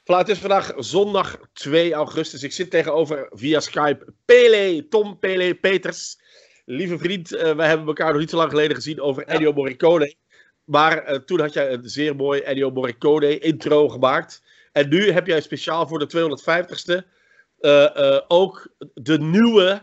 Voilà, het is vandaag zondag 2 augustus. Ik zit tegenover via Skype Tom Pele Peters. Lieve vriend, wij hebben elkaar nog niet zo lang geleden gezien over Ennio Morricone. Maar toen had jij een zeer mooi Ennio Morricone intro gemaakt. En nu heb jij speciaal voor de 250ste ook de nieuwe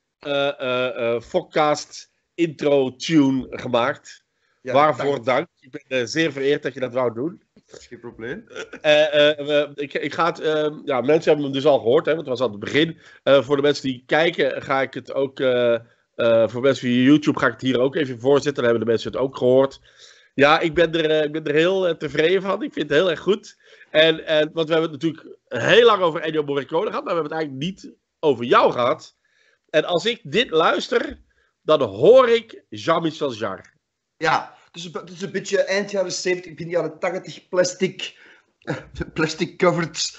Fokcast intro tune gemaakt. Ja, waarvoor dank. Ik ben zeer vereerd dat je dat wou doen. Dat is geen probleem. Ik ga het, mensen hebben hem dus al gehoord, hè, want het was aan het begin. Voor de mensen die kijken, ga ik het ook. Voor mensen via YouTube ga ik het hier ook even voorzetten. Dan hebben de mensen het ook gehoord. Ja, ik ben er heel tevreden van. Ik vind het heel erg goed. Want we hebben het natuurlijk heel lang over Ennio Morricone gehad, maar we hebben het eigenlijk niet over jou gehad. En als ik dit luister, dan hoor ik Jean-Michel Jarre. Ja, het is een beetje eind jaren 70, begin jaren 80, plastic covered.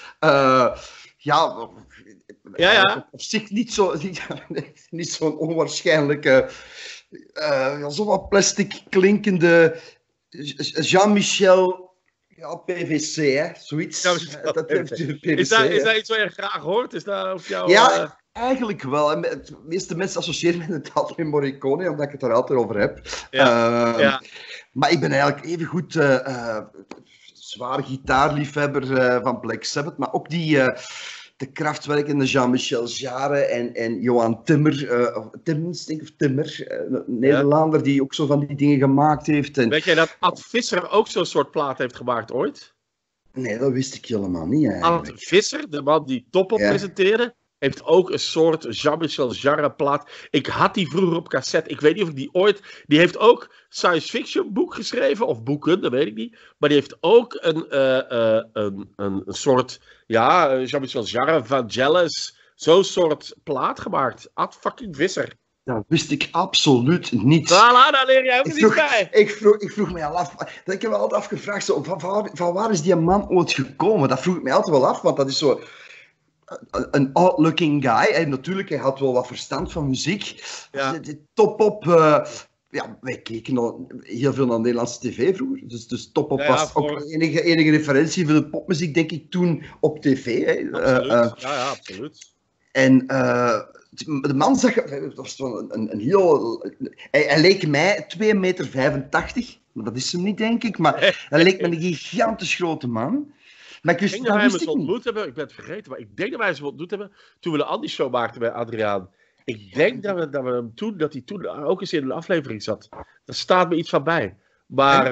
Op zich niet zo'n onwaarschijnlijke, zo wat plastic klinkende Jean-Michel. Ja, PVC, hè, zoiets. Ja, dat heeft PVC. Is dat iets wat je graag hoort? Is dat op jou? Ja, eigenlijk wel. De meeste mensen associëren me het altijd met Morricone, omdat ik het er altijd over heb. Ja. Maar ik ben eigenlijk evengoed zwaar gitaarliefhebber van Black Sabbath, maar ook de krachtwerkende Jean-Michel Jarre en Johan Timmers, Nederlander, die ook zo van die dingen gemaakt heeft. Weet jij dat Ad Visser ook zo'n soort plaat heeft gemaakt ooit? Nee, dat wist ik helemaal niet eigenlijk. Ad Visser, de man die Top Op presenteerde, heeft ook een soort Jean-Michel Jarre plaat. Ik had die vroeger op cassette. Ik weet niet of ik die ooit... Die heeft ook science fiction boek geschreven. Of boeken, dat weet ik niet. Maar die heeft ook een soort... Ja, Jean-Michel Jarre, Vangelis. Zo'n soort plaat gemaakt. Ad fucking Visser. Dat wist ik absoluut niet. Voilà, daar leer jij ook niet bij. Ik vroeg me al af... Ik heb me altijd afgevraagd, van waar is die man ooit gekomen? Dat vroeg ik me altijd wel af, want dat is zo... Een odd-looking guy. En natuurlijk, hij had wel wat verstand van muziek. Ja. Top Op... wij keken al heel veel naar Nederlandse tv vroeger. Dus Top Op was ook enige referentie voor de popmuziek, denk ik, toen op tv. Hè. Absoluut. Absoluut. En de man zag... Dat was een heel... Hij leek mij 2,85 meter. Maar dat is hem niet, denk ik. Maar hij leek me een gigantisch grote man. Maar ik denk dat wij hem ontmoet hebben. Ik ben het vergeten, maar ik denk dat wij hem ontmoet hebben toen we de Andy-show maakten bij Adriaan. Ik denk dat hij toen ook eens in een aflevering zat. Daar staat me iets van bij. Maar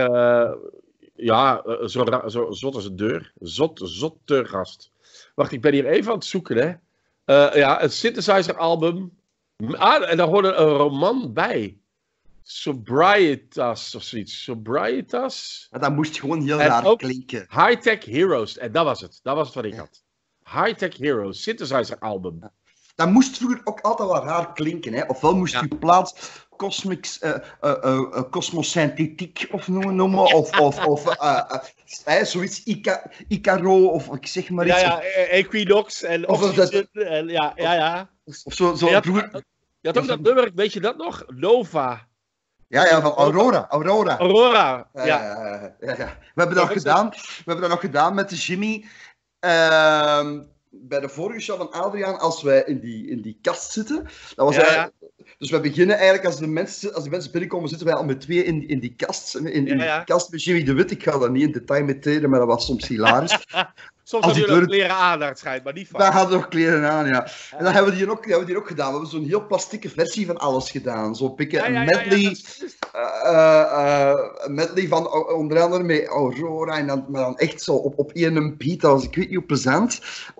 zo zot als een deur. Zotte gast. Wacht, ik ben hier even aan het zoeken, hè. Een synthesizer album. En daar hoorde een roman bij. Sobrietas of zoiets. Sobrietas. Ja, dat moest gewoon heel raar klinken. High-Tech Heroes. En dat was het. Dat was het wat ik had. High-Tech Heroes. Synthesizer album. Dat moest vroeger ook altijd wel raar klinken. Hè? Ofwel moest je plaats Cosmosynthetiek of noemen. Of zoiets Icaro of ik zeg maar iets. Ja, Equinox en Oxygen. Of zo je had ook dat nummer, weet je dat nog? Nova. Ja, van Aurora. Ja. We hebben dat nog gedaan met de Jimmy. Bij de vorige show van Adriaan, als wij in die kast zitten. Dat was dus we beginnen eigenlijk, als de mensen binnenkomen, zitten wij al met twee in die kast. In die kast met Jimmy de Wit. Ik ga dat niet in detail mee treden, maar dat was soms hilarisch. Soms hadden we nog kleren aan, naar het schijnt, maar niet van. Daar hadden we nog kleren aan, ja. En dan hebben we die ook gedaan. We hebben zo'n heel plastieke versie van alles gedaan. Zo'n een medley. Een medley van onder andere met Aurora. En dan, maar dan echt zo op één beat. Dat was, ik weet niet hoe plezant.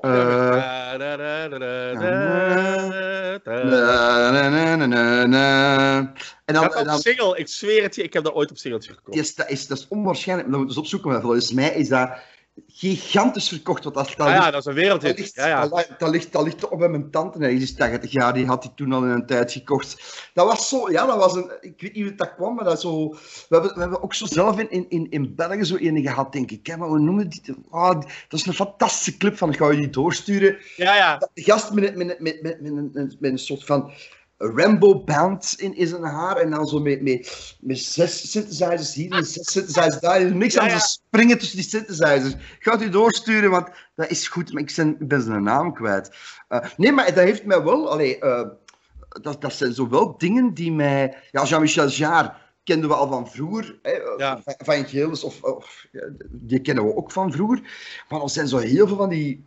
En dan single, ik zweer het je, ik heb dat ooit op singeltje gekocht. Dat is onwaarschijnlijk. Dat moeten we eens opzoeken, maar volgens mij is dat gigantisch verkocht. Want dat is een wereldhit. Dat ligt op bij mijn tante. Hij is 80 jaar, die had hij toen al in een tijd gekocht. Dat was zo, dat was een... Ik weet niet hoe dat kwam, maar dat zo... We hebben ook zo zelf in België zo ene gehad, denk ik. Hè, maar hoe noemen die? Dat is een fantastische clip van, ga je die doorsturen? Ja. De gast met een soort van... Rambo Band in zijn haar en dan zo met 6 synthesizers hier en 6 synthesizers daar. Er is niks aan te springen tussen die synthesizers. Gaat u doorsturen, want dat is goed, maar ik ben zijn naam kwijt. Nee, maar dat heeft mij wel... Dat zijn zo wel dingen die mij... Ja, Jean-Michel Jarre kenden we al van vroeger. Van Geels, die kennen we ook van vroeger. Maar er zijn zo heel veel van die...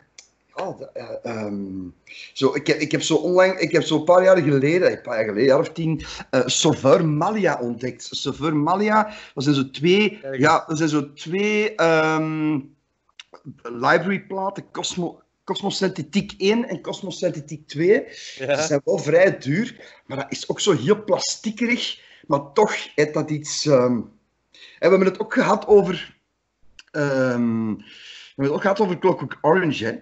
Ik heb zo een paar jaar geleden, een jaar of 10, Sauveur Malia ontdekt. Sauveur Malia, dat zijn zo twee library-platen, Cosmos Synthetique 1 en Cosmos Synthetique 2. Ja. Die zijn wel vrij duur, maar dat is ook zo heel plastiekerig. Maar toch heeft dat iets... we hebben het ook gehad over... Clockwork Orange, hè.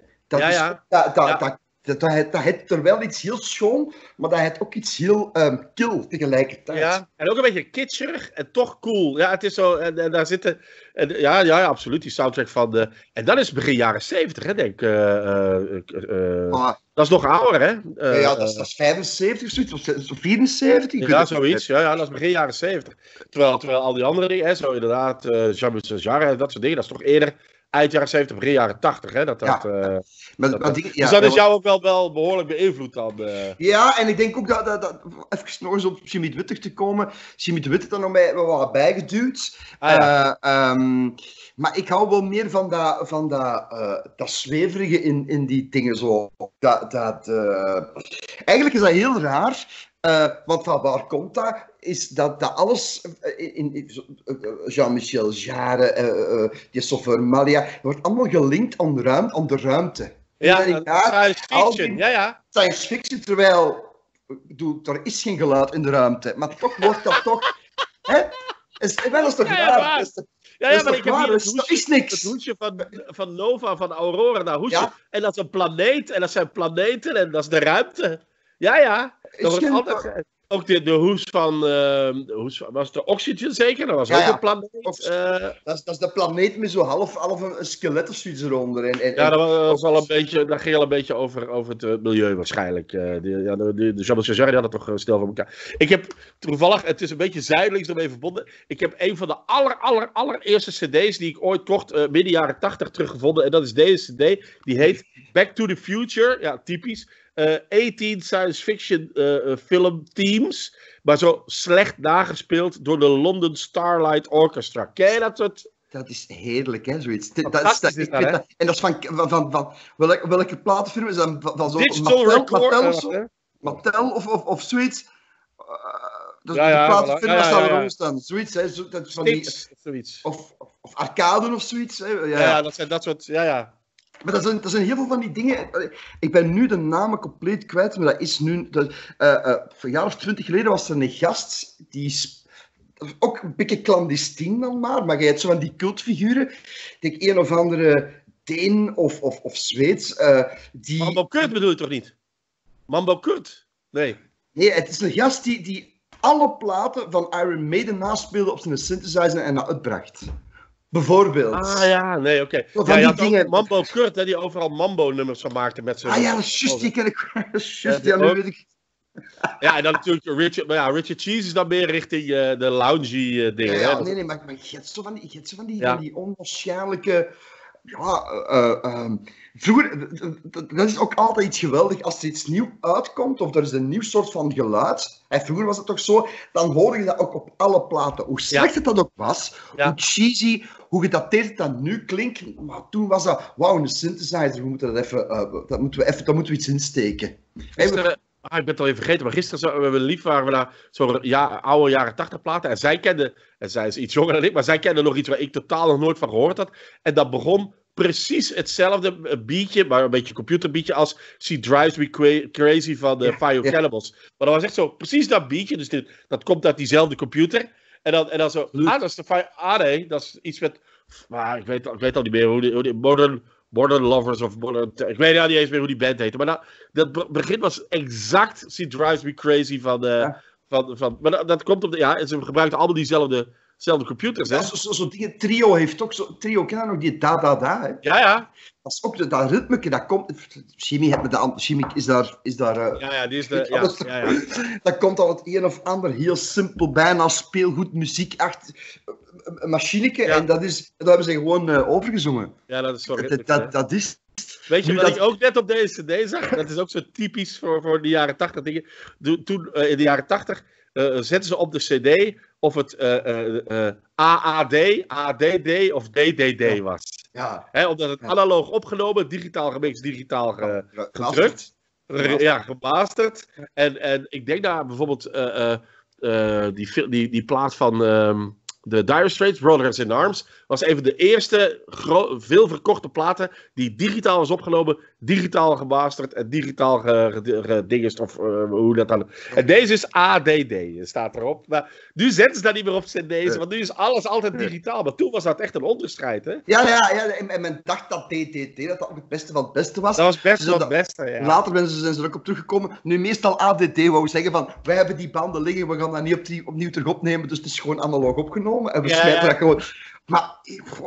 Dat heeft er wel iets heel schoon, maar dat heeft ook iets heel kil tegelijkertijd. Ja, en ook een beetje kitscherig en toch cool. Ja, het is zo, en daar zitten... Ja, absoluut, die soundtrack van... en dat is begin jaren 70, hè, denk ik. Dat is nog ouder, hè? Dat is 75 of zoiets, of 74. Ja, zoiets. Ja, dat is begin jaren 70. Terwijl al die andere dingen, hè, zo inderdaad, Jean-Michel Jarre, dat soort dingen, dat is toch eerder... Eind jaren 70, begin jaren 80, hè? Dus dat is jou ook wel behoorlijk beïnvloed dan. Ja, en ik denk ook dat even nog eens op Jimmy de Witte te komen. Jimmy de Witte er nog wel wat bijgeduwd. Maar ik hou wel meer van dat zweverige in die dingen zo. Eigenlijk is dat heel raar. Want van waar komt dat? Is dat alles in Jean-Michel Jarre, die Sauveur Malia, wordt allemaal gelinkt aan de ruimte. Science fiction, Science fiction, terwijl er is geen geluid in de ruimte, maar toch wordt dat toch... Hè? Dat is toch raar? Maar ik heb hier het hoesje van Nova, van Aurora naar hoesje. Ja. En dat is een planeet, en dat zijn planeten, en dat is de ruimte. Ja. Dat wordt altijd... Ook de hoes van... was het de Oxygen zeker? Dat was ook een planeet. Dat is de planeet met zo half een skelet of zoiets eronder. Dat ging al een beetje over het milieu waarschijnlijk. De Jean-Michel Jarre had het toch snel van elkaar. Ik heb toevallig, het is een beetje zijdelings ermee verbonden. Ik heb een van de allereerste cd's die ik ooit kocht, midden jaren 80 teruggevonden. En dat is deze cd. Die heet Back to the Future. Ja, typisch. 18 science fiction film themes, maar zo slecht nagespeeld door de London Starlight Orchestra. Ken je dat soort... Dat is heerlijk, hè, zoiets. En dat is van welke platenfirma is dat? Van zo'n Mattel of zoiets. De platenfirma staat eronder staan. Zoiets, hè. Dat is van zoiets. Of Arcaden of zoiets. Hè. Ja, dat zijn dat soort... Maar dat zijn heel veel van die dingen. Ik ben nu de namen compleet kwijt, maar dat is nu... een jaar of 20 geleden was er een gast, die is ook een beetje clandestien dan maar je hebt zo van die cultfiguren. Ik denk een of andere Deen of Zweeds. Mambo Kurt bedoel je toch niet? Mambo Kurt? Nee, het is een gast die alle platen van Iron Maiden naspeelde op zijn synthesizer en dat uitbracht. Bijvoorbeeld. Oké. Ja, dingen... Mambo Kurt, hè, die overal Mambo-nummers van maakte met zijn... dat is juist, die ken ik. Nu weet ik... Ja, en dan natuurlijk Richard Cheese is dan meer richting de loungy dingen. Nee, maar je hebt zo van die onwaarschijnlijke... vroeger, dat is ook altijd iets geweldig als er iets nieuw uitkomt of er is een nieuw soort van geluid. En vroeger was het toch zo, dan hoorde je dat ook op alle platen. Hoe slecht het dat ook was, hoe cheesy, hoe gedateerd het dan nu klinkt. Maar toen was dat, een synthesizer, we moeten daar moeten we iets insteken. Ik ben het al even vergeten, maar gisteren waren we naar zo'n oude jaren 80 platen. En zij is iets jonger dan ik, maar zij kende nog iets waar ik totaal nog nooit van gehoord had. En dat begon precies hetzelfde beatje, maar een beetje computerbeatje als She Drives Me Crazy van de Fire Cannibals. Maar dat was echt zo, precies dat beatje, dus dat komt uit diezelfde computer. En dan zo, dat is de Fire... nee, dat is iets met... ik weet al niet meer hoe die Modern Lovers of Modern... Ik weet niet eens meer hoe die band heette. Maar dat begin was exact She Drives Me Crazy van... maar dat komt op de... Ja, ze gebruikten allemaal dezelfde computers, hè? Zo'n dingen, Trio heeft ook zo... Trio, ken je nog die da-da-da, hè? Ja. Dat is ook dat ritmeke, dat komt... Chemie is daar ja, die is de... Ja. Dat komt al het een of ander heel simpel, bijna speelgoed, muziek achter een machineke. Ja. En dat hebben ze gewoon overgezongen. Ja, dat is zo dat is... Weet je wat ik ook net op deze CD zag? Dat is ook zo typisch voor de jaren 80 dingen. Toen, in de jaren 80 zetten ze op de CD of het AAD, ADD of DDD was. Ja. Omdat het analoog opgenomen, digitaal gemixt, digitaal gedrukt. Gemasterd. En ik denk daar bijvoorbeeld die plaat van de Dire Straits, Brothers in Arms, was even de eerste veel verkochte platen die digitaal was opgenomen, digitaal gemasterd en digitaal gedingest, of hoe dat dan... En deze is ADD, staat erop. Maar nu zetten ze dat niet meer op cd's, want nu is alles altijd digitaal. Maar toen was dat echt een onderscheid, hè? Ja, en men dacht dat DDD dat ook het beste van het beste was. Dat was best wel het beste, ja. Later zijn ze er ook op teruggekomen. Nu meestal ADD wou zeggen van, wij hebben die banden liggen, we gaan dat niet opnieuw terug opnemen, dus het is gewoon analoog opgenomen. En we smijten dat gewoon... Maar...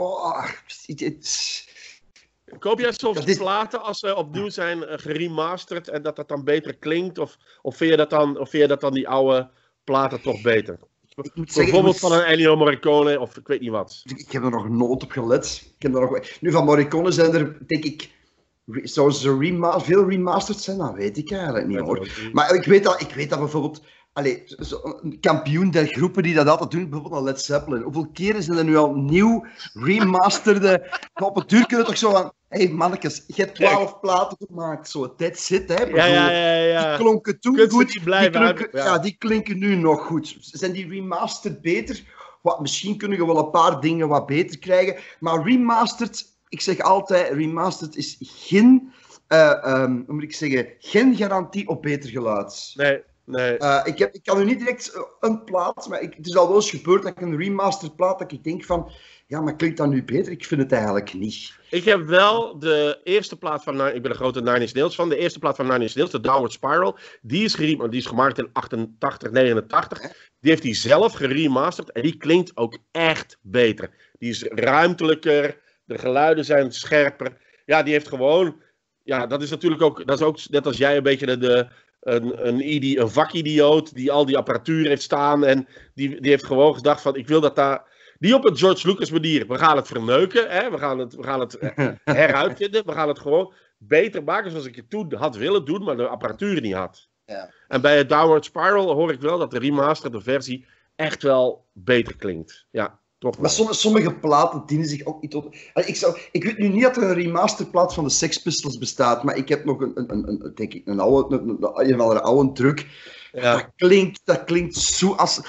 Koop jij soms platen als ze opnieuw zijn geremasterd en dat dan beter klinkt? Of vind je dat dan die oude platen toch beter? Bijvoorbeeld van een Ennio Morricone of ik weet niet wat. Ik heb er nog nooit op gelet. Nu, van Morricone zijn er, denk ik... Zouden ze veel remasterd zijn? Dat weet ik eigenlijk niet, hoor. Maar ik weet dat bijvoorbeeld... een kampioen der groepen die dat altijd doen, bijvoorbeeld aan Led Zeppelin. Hoeveel keren zijn er nu al nieuw remasterde... Op het duur kunnen toch zo van... Hé, mannetjes, je hebt 12 platen gemaakt, zo. That's it, hè. Ja. Die klonken toen Kunt goed. Die klinken nu nog goed. Zijn die remastered beter? Misschien kunnen we wel een paar dingen wat beter krijgen. Maar remastered, ik zeg altijd, remastered is geen... hoe moet ik zeggen? Geen garantie op beter geluid. Nee. Ik kan nu niet direct een plaat, maar het is al wel eens gebeurd dat ik een remastered plaat, dat ik denk van, ja, maar klinkt dat nu beter? Ik vind het eigenlijk niet. Ik heb wel de eerste plaat van, ik ben een grote Nine Inch Nails fan, de eerste plaat van Nine Inch Nails, de Downward Spiral, die is gemaakt in 88, 89. Die heeft hij zelf geremasterd en die klinkt ook echt beter. Die is ruimtelijker, de geluiden zijn scherper. Ja, die heeft gewoon, ja, dat is natuurlijk ook, dat is ook net als jij een beetje een vakidioot die al die apparatuur heeft staan en die heeft gewoon gedacht van, ik wil dat daar... Die op een George Lucas manier. We gaan het verneuken. Hè? We gaan het heruitvinden. We gaan het gewoon beter maken zoals ik het toen had willen doen, maar de apparatuur niet had. Ja. En bij het Downward Spiral hoor ik wel dat de remasterde versie echt wel beter klinkt. Ja, toch wel. Maar sommige platen dienen zich ook niet tot... Ik weet nu niet dat er een remasterplaat van de Sex Pistols bestaat, maar ik heb nog een andere oude truc. Ja. Dat klinkt zo als...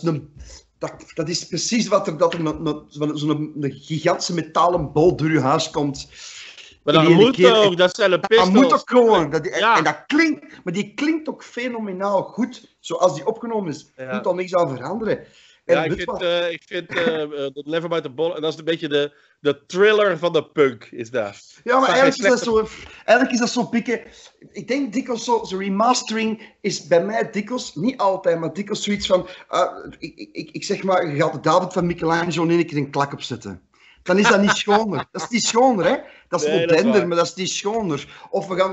Dat is precies wat er zo'n gigantische metalen bol door je huis komt. Maar dat moet ook, dat zijn de pistols. Dat moet ook gewoon. En dat klinkt, maar die klinkt ook fenomenaal goed, zoals die opgenomen is. Je moet al niks aan veranderen. Ja, ik vind Nevermind the Ball, en dat is een beetje de thriller van de punk, is dat. Ja, maar eigenlijk is dat zo pikken. Ik denk dikwijls zo remastering is bij mij dikwijls, niet altijd, maar dikwijls zoiets van, ik zeg maar, je gaat de David van Michelangelo in één keer een klak opzetten. Dan is dat niet schoner. Dat is niet schoner, hè. Dat is moderner, maar dat is niet schoner. Of we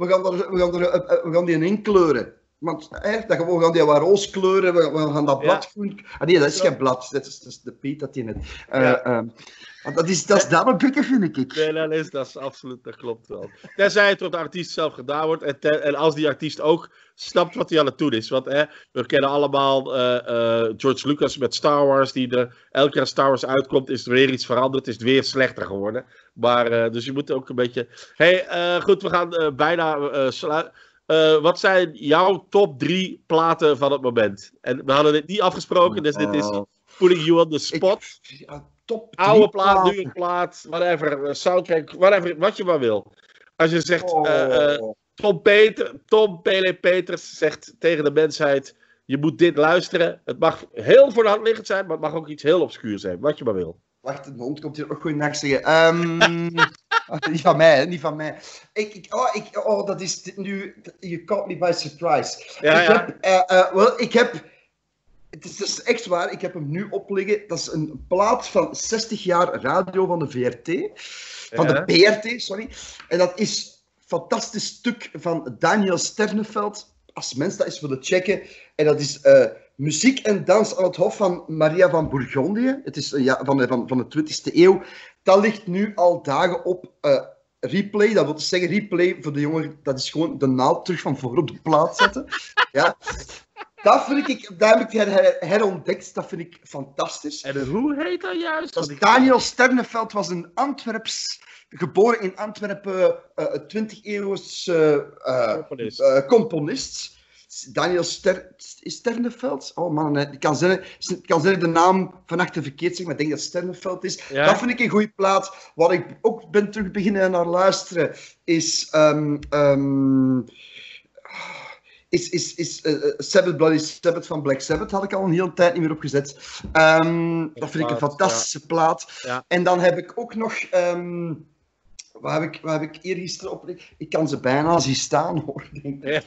gaan die inkleuren. Want we gaan die wat roos kleuren, we gaan dat blad groen... nee, dat is geen blad, dat is de Piet dat je net... Dat is daar een beetje, vind ik. Nee, dat is absoluut, dat klopt wel. Tenzij het door de artiest zelf gedaan wordt en als die artiest ook snapt wat hij aan het doen is. Want we kennen allemaal George Lucas met Star Wars, elke keer als Star Wars uitkomt is er weer iets veranderd, is het weer slechter geworden. Maar, dus je moet ook een beetje... goed, we gaan bijna sluiten. Wat zijn jouw top 3 platen van het moment? En we hadden dit niet afgesproken, dus dit is putting you on the spot. Top 3 oude plaat, nieuwe plaat, whatever, soundtrack, whatever, wat je maar wil. Als je zegt, Tom P.L. Peters zegt tegen de mensheid, je moet dit luisteren. Het mag heel voor de hand liggend zijn, maar het mag ook iets heel obscuur zijn, wat je maar wil. Wacht, de hond komt hier ook goed naar zeggen. Niet van mij, hè? Niet van mij. Dat is nu... You caught me by surprise. Ik heb Het is dus echt waar, ik heb hem nu opliggen. Dat is een plaat van 60 jaar radio van de VRT. Van de PRT, sorry. En dat is een fantastisch stuk van Daniel Sterneveld. Als mensen dat eens willen checken. En dat is muziek en dans aan het hof van Maria van Bourgondië. Het is van de 20e eeuw. Dat ligt nu al dagen op replay. Dat wil zeggen, replay voor de jongen, dat is gewoon de naald terug van voor op de plaat zetten. Ja. Dat vind ik, daar heb ik herontdekt. Dat vind ik fantastisch. En hoe heet dat juist? Dat Daniel Sterneveld was een geboren in Antwerpen, 20e-eeuwse componist. Daniel Sterneveld? Oh man, ik kan zeggen de naam van achter verkeerd zeggen, maar ik denk dat het Sterneveld is. Ja. Dat vind ik een goede plaat. Wat ik ook ben terug beginnen naar luisteren is... Sabbath Bloody Sabbath van Black Sabbath had ik al een hele tijd niet meer opgezet. Dat vind ik een fantastische plaat. Ja. En dan heb ik ook nog... Waar heb ik eergisteren op... Ik kan ze bijna zien staan, hoor. Denk ik.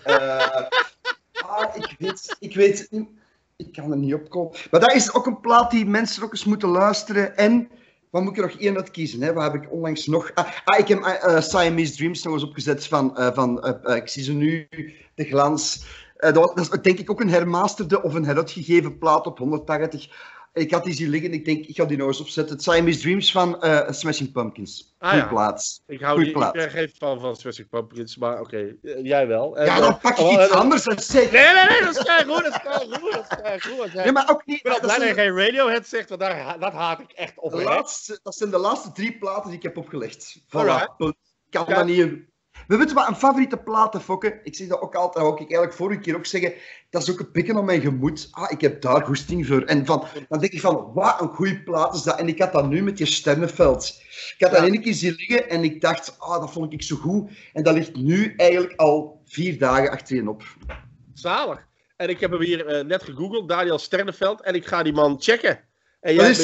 Ik weet het niet. Ik kan er niet op komen. Maar dat is ook een plaat die mensen ook eens moeten luisteren. En... Wat moet ik er nog één uit kiezen? Hè? Wat heb ik onlangs nog... ik heb Siamese Dreams nog eens opgezet van ik zie ze nu, De Glans. Dat is denk ik ook een hermasterde of een heruitgegeven plaat op 180. Ik had die zien liggen, ik denk, ik ga die nog eens opzetten. Siamese Dreams van Smashing Pumpkins. Goeie plaats. Ik ben geen fan van Smashing Pumpkins, maar oké, jij wel. Ja, dan pak ik iets anders en zeg... Nee, dat is goed. Nee, maar ook niet... Ik ben blij dat je geen Radiohead zegt, want dat haat ik echt op. Dat zijn de laatste 3 platen die ik heb opgelegd. Voilà. Kan dat niet... We weten wat een favoriete platen, Fokke. Ik zeg dat ook altijd, dat wou ik eigenlijk vorige keer ook zeggen. Dat is ook een pikken op mijn gemoed. Ik heb daar goesting voor. En dan denk ik van, wat een goede plaat is dat. En ik had dat nu met je Sterneveld. Ik had dat één keer zien liggen en ik dacht, dat vond ik zo goed. En dat ligt nu eigenlijk al 4 dagen achtereen op. Zalig. En ik heb hem hier net gegoogeld, Daniel Sterneveld. En ik ga die man checken. En jij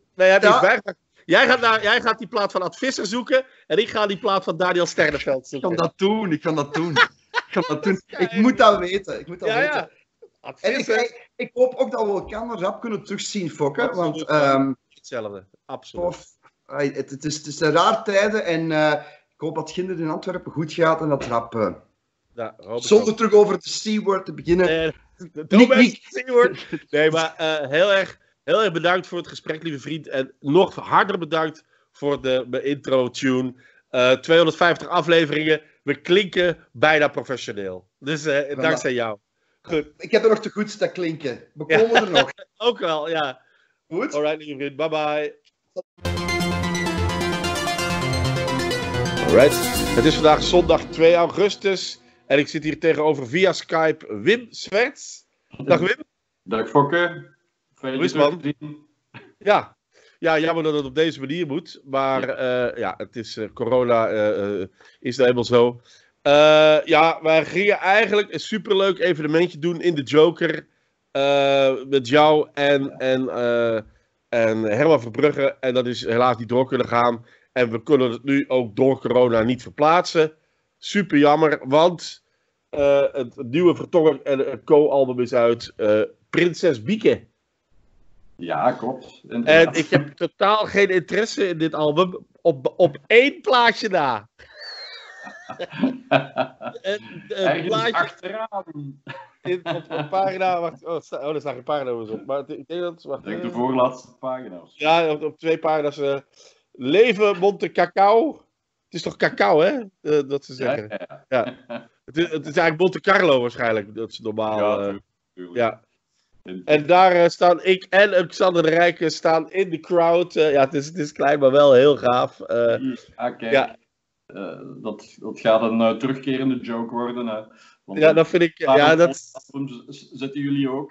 Jij gaat die plaat van Advisser zoeken en ik ga die plaat van Daniel Sterneveld zoeken. Ik kan dat doen. Ik moet dat weten. Ja. En ik hoop ook dat we elkaar rap kunnen terugzien, Fokke. Want hetzelfde, absoluut. Het is een raar tijden en ik hoop dat Ginder in Antwerpen goed gaat en dat rap... zonder terug over de C-word te beginnen. C-word. Nee, maar heel erg bedankt voor het gesprek, lieve vriend. En nog harder bedankt voor de intro-tune. 250 afleveringen. We klinken bijna professioneel. Dus dankzij jou. Goed. Ik heb er nog te goed dat klinken. We komen er nog. Ook wel, ja. Goed. Alright, lieve vriend. Bye bye. Alright. Het is vandaag zondag 2 augustus. En ik zit hier tegenover via Skype Wim Swerts. Dag Wim. Dag Fokke. Hoe is het, man? Ja, jammer dat het op deze manier moet. Maar het is corona is nou eenmaal zo. Wij gingen eigenlijk een superleuk evenementje doen in de Joker. Met jou en Herman Verbrugge. En dat is helaas niet door kunnen gaan. En we kunnen het nu ook door corona niet verplaatsen. Super jammer, want het nieuwe Vertongen en co-album is uit. Prinses Bieke. Ja, klopt. En ik heb totaal geen interesse in dit album. Op 1 plaatje na. Plaatje achteraan. Op een pagina. Wacht, daar staan geen pagina's op. Maar ik denk dat. Wacht, de voorlaatste pagina's. Ja, op 2 pagina's. Leven Monte Cacao. Het is toch cacao, hè? Dat ze zeggen. Ja. Het is eigenlijk Monte Carlo waarschijnlijk. Dat is normaal. Ja, tuurlijk. Ja. En daar staan ik en Alexander de Rijken staan in de crowd. Het is klein, maar wel heel gaaf. Kijk. Ja. Dat gaat een terugkerende joke worden. Want dat vind ik... Zetten jullie ook.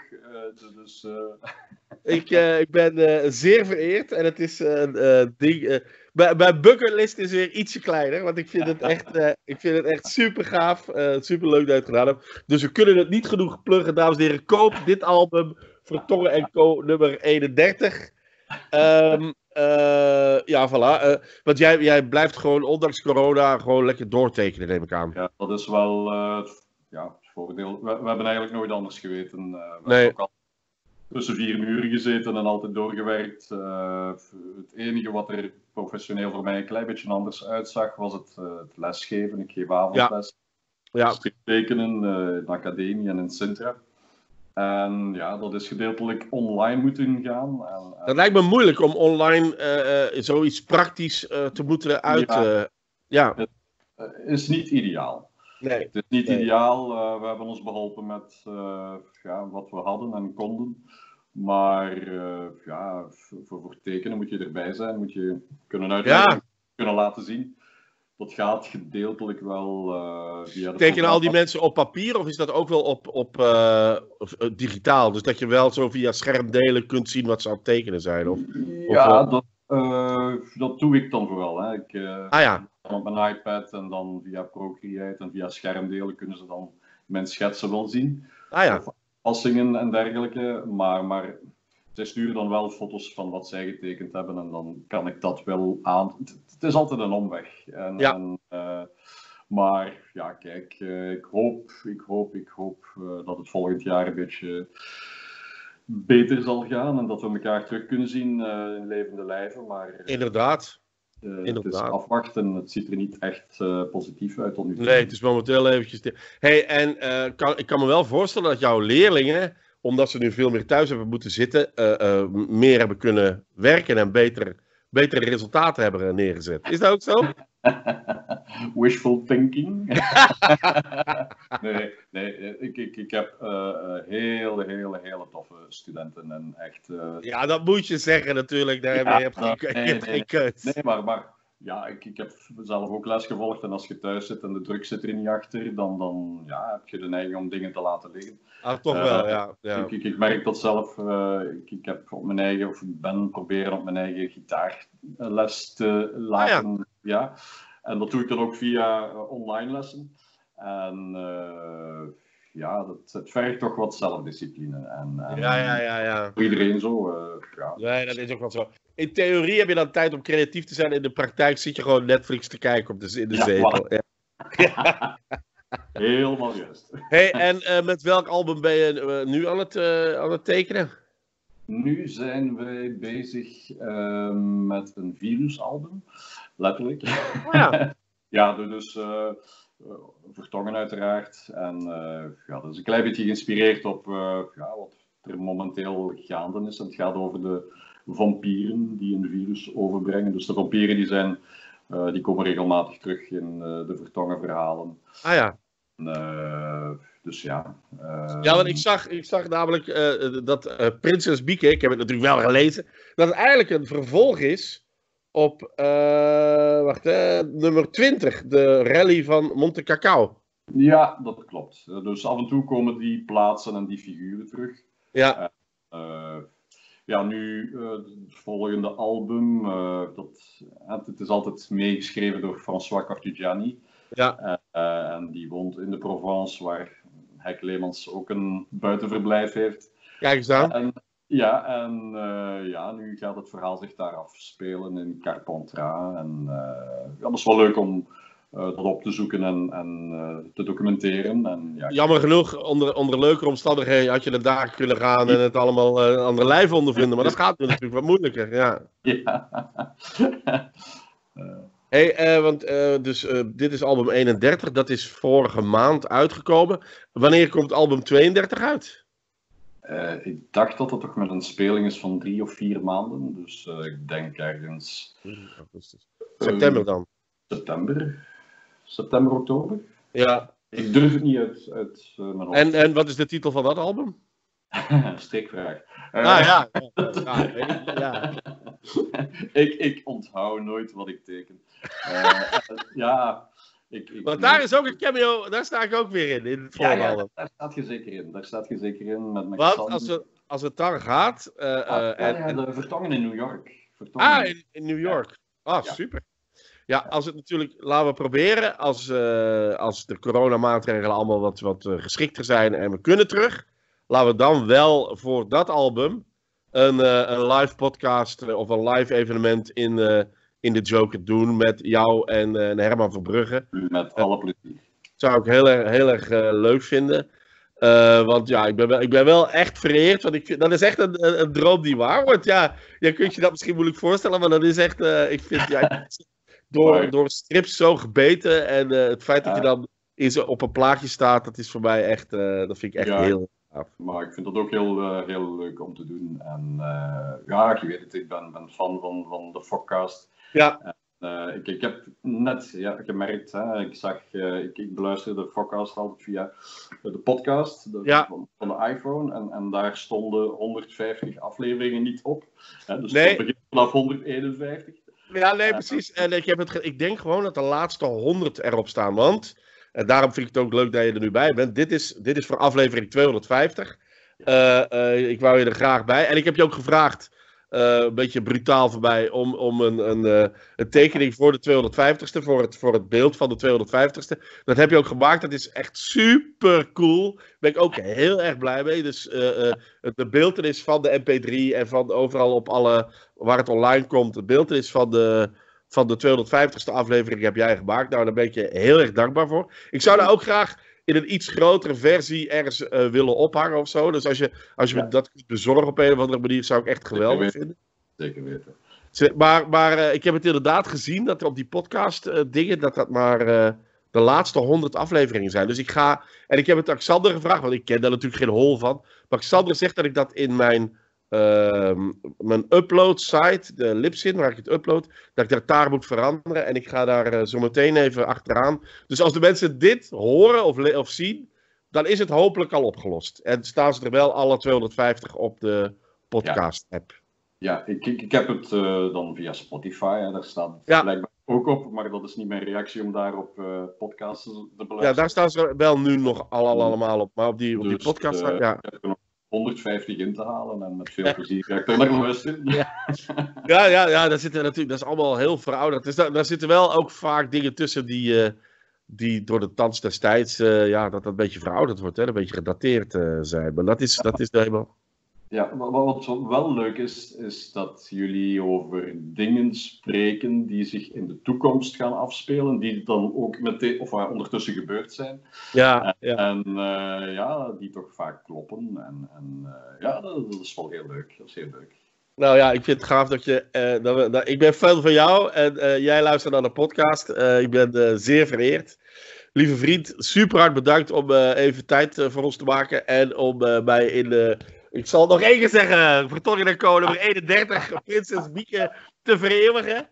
Ik ben zeer vereerd. En het is een ding... Mijn bucketlist is weer ietsje kleiner. Want ik vind het echt super gaaf. Super leuk dat je het gedaan hebt. Dus we kunnen het niet genoeg pluggen, dames en heren. Koop dit album. Vertongen en Co. nummer 31. Voilà. Want jij blijft gewoon, ondanks corona, gewoon lekker doortekenen, neem ik aan. Ja, dat is wel het voordeel. We hebben eigenlijk nooit anders geweten. Nee. tussen 4 muren gezeten en altijd doorgewerkt. Het enige wat er professioneel voor mij een klein beetje anders uitzag, was het lesgeven. Ik geef avondles. Ja. Striptekenen in de academie en in Sintra. En ja, dat is gedeeltelijk online moeten gaan. Dat lijkt me moeilijk om online zoiets praktisch te moeten uit... Het is niet ideaal. Nee. Het is niet ideaal. We hebben ons beholpen met wat we hadden en konden. Maar voor tekenen moet je erbij zijn. Moet je kunnen uitleggen, kunnen laten zien. Dat gaat gedeeltelijk wel via de... Tekenen al die mensen op papier of is dat ook wel op digitaal? Dus dat je wel zo via schermdelen kunt zien wat ze aan het tekenen zijn? Dat doe ik dan vooral. Hè. Op mijn iPad en dan via Procreate en via schermdelen kunnen ze dan mijn schetsen wel zien. Of aanpassingen en dergelijke. Maar zij sturen dan wel foto's van wat zij getekend hebben en dan kan ik dat wel aan... Het is altijd een omweg. Maar ja, kijk, ik hoop dat het volgend jaar een beetje beter zal gaan en dat we elkaar terug kunnen zien in levende lijven. Maar inderdaad. Het is afwachten, het ziet er niet echt positief uit tot nu toe. Nee, het is momenteel eventjes... ik kan me wel voorstellen dat jouw leerlingen, omdat ze nu veel meer thuis hebben moeten zitten, meer hebben kunnen werken en betere resultaten hebben neergezet. Is dat ook zo? Wishful thinking. Nee, ik heb hele toffe studenten en echt... Ja, dat moet je zeggen natuurlijk. Daar heb je geen keus. Nee, maar ja, ik heb zelf ook les gevolgd en als je thuis zit en de druk zit er niet achter, dan heb je de neiging om dingen te laten liggen. Toch wel, ja. Ik merk dat zelf. Ik heb op mijn eigen, of ben proberen op mijn eigen gitaarles te laten. Ja. En dat doe ik dan ook via online lessen. En het vergt toch wat zelfdiscipline. Ja. Voor iedereen zo. Nee, dat is ook wel zo. In theorie heb je dan tijd om creatief te zijn. In de praktijk zit je gewoon Netflix te kijken in de zetel. Voilà. Ja. Helemaal juist. Hey, en met welk album ben je nu aan het tekenen? Nu zijn wij bezig met een virusalbum, letterlijk. Dus vertongen uiteraard. En dat is een klein beetje geïnspireerd op wat er momenteel gaande is. En het gaat over de vampieren die een virus overbrengen. Dus de vampieren die komen regelmatig terug in de vertongen verhalen. Dus ja. Want ik zag namelijk dat Prinses Bieke, ik heb het natuurlijk wel gelezen, dat het eigenlijk een vervolg is op nummer 20, de rally van Monte Cacao. Ja, dat klopt. Dus af en toe komen die plaatsen en die figuren terug. Ja. Nu het volgende album, het is altijd meegeschreven door François Cartugiani. Ja. En die woont in de Provence, waar Henk Leemans ook een buitenverblijf heeft. Kijk eens aan. Nu gaat het verhaal zich daar afspelen in Carpentras. En dat is wel leuk om dat op te zoeken en te documenteren. En, jammer genoeg, onder leuke omstandigheden had je er daar kunnen gaan en het allemaal aan de lijf ondervinden. Maar dat gaat nu natuurlijk wat moeilijker. Ja. Dit is album 31, dat is vorige maand uitgekomen. Wanneer komt album 32 uit? Ik dacht dat het toch met een speling is van 3 of 4 maanden. Dus ik denk ergens... September dan? September, oktober. Ja. Ik durf het niet uit mijn hoofd. En wat is de titel van dat album? Strikvraag. Ik onthoud nooit wat ik teken. Want daar is ook een cameo, daar sta ik ook weer in het volgende album. Daar staat je zeker in. Met als het daar gaat... de vertongen in New York. In New York. Super. Ja, als het natuurlijk, laten we proberen, als de coronamaatregelen allemaal wat geschikter zijn en we kunnen terug, laten we dan wel voor dat album een live podcast of een live evenement in de Joker doen met jou en Herman Verbrugge. Met alle plezier. Zou ik heel erg leuk vinden. Want ja, ik ben wel echt vereerd. Want dat is echt een droom die waar wordt. Ja, je kunt je dat misschien moeilijk voorstellen. Maar dat is echt... ik vind... Ja, door strips zo gebeten. En het feit dat je dan op een plaatje staat. Dat is voor mij echt... dat vind ik echt heel... Maar ik vind dat ook heel leuk om te doen. En ja, je weet het, ik ben fan van de podcast. Ja. Ik heb net gemerkt, hè, ik beluisterde de podcast altijd via de podcast van de iPhone. En daar stonden 150 afleveringen niet op. Hè, dus het begint vanaf 151. Ja, nee, precies. En ik denk gewoon dat de laatste 100 erop staan. Want... En daarom vind ik het ook leuk dat je er nu bij bent. Dit is voor aflevering 250. Ik wou je er graag bij. En ik heb je ook gevraagd, een beetje brutaal voorbij, om een tekening voor de 250ste. Voor het beeld van de 250ste. Dat heb je ook gemaakt. Dat is echt super cool. Daar ben ik ook heel erg blij mee. Dus de beeltenis van de MP3 en van overal op alle, waar het online komt. De beeltenis van de 250ste aflevering heb jij gemaakt. Nou, daar ben ik je heel erg dankbaar voor. Ik zou daar ook graag in een iets grotere versie ergens willen ophangen of zo. Dus als je me dat kunt bezorgen op een of andere manier, zou ik echt geweldig vinden. Zeker weten. Maar ik heb het inderdaad gezien dat er op die podcast dingen, dat maar de laatste 100 afleveringen zijn. Dus ik heb het aan Xander gevraagd, want ik ken daar natuurlijk geen hol van. Maar Xander zegt dat ik dat in mijn upload site, de Libsyn, waar ik het upload, dat ik daar moet veranderen. En ik ga daar zo meteen even achteraan. Dus als de mensen dit horen of zien, dan is het hopelijk al opgelost. En staan ze er wel alle 250 op de podcast-app. Ja, ik heb het dan via Spotify. Hè, daar staat het blijkbaar ook op, maar dat is niet mijn reactie om daar op podcasts te beluisteren. Ja, daar staan ze wel nu nog allemaal op. Maar op die podcast... Ik heb er nog 150 in te halen en met veel plezier ga ik er nog luisteren. Ja, daar zitten natuurlijk, dat is allemaal heel verouderd. Dus daar zitten wel ook vaak dingen tussen die door de tand destijds, dat een beetje verouderd wordt, hè, een beetje gedateerd zijn. Maar dat is helemaal... Ja, wat wel leuk is dat jullie over dingen spreken die zich in de toekomst gaan afspelen, die dan ook meteen, of ondertussen gebeurd zijn. En die toch vaak kloppen. Dat is wel heel leuk. Dat is heel leuk. Nou ja, ik vind het gaaf dat je... ik ben fan van jou en jij luistert naar de podcast. Ik ben zeer vereerd. Lieve vriend, super hard bedankt om even tijd voor ons te maken en om mij in de... Ik zal het nog één keer zeggen. Vertolking naar code nummer 31. Prinses Mieke te vereeuwigen.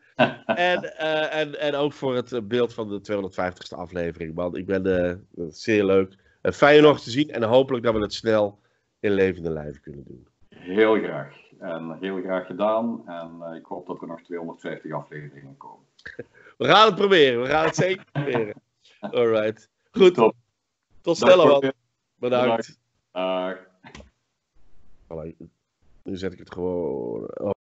En ook voor het beeld van de 250ste aflevering. Man, ik ben zeer leuk. Fijn nog te zien. En hopelijk dat we het snel in levende lijven kunnen doen. Heel graag. En heel graag gedaan. En ik hoop dat er nog 250 afleveringen komen. We gaan het proberen. We gaan het zeker proberen. Alright. Goed. Top. Tot snel, man. Bedankt. Dag. Nu zet ik het gewoon...